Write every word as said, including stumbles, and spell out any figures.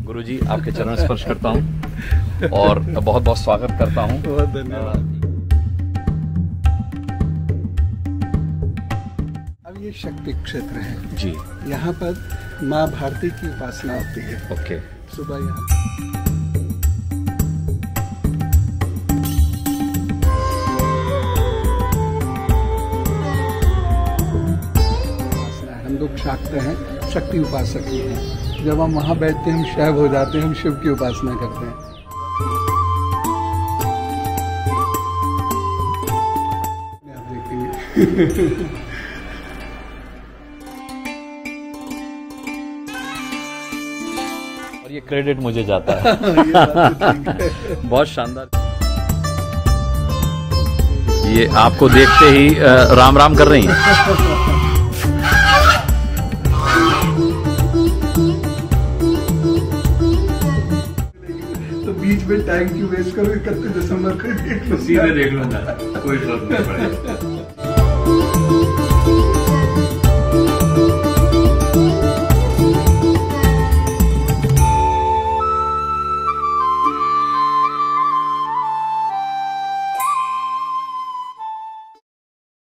गुरुजी आपके चरण स्पर्श करता हूँ और बहुत बहुत स्वागत करता हूँ। बहुत धन्यवाद। अब ये शक्ति क्षेत्र है जी, यहाँ पर माँ भारती की उपासना होती है। ओके। सुबह यहाँ हम लोग शाक्त हैं, शक्ति उपासक ही हैं। जब हम वहाँ बैठते हैं हम शैव हो जाते हैं, हम शिव की उपासना करते हैं। आप देखेंगे और ये क्रेडिट मुझे जाता है। ये बात तो ठीक है। बहुत शानदार। ये आपको देखते ही राम राम कर रही हैं। तो बीच में टाइम क्यों वेस्ट करो, इकतीस दिसंबर को देख लो, सीधे देख लो ना, कोई फर्क नहीं पड़ेगा।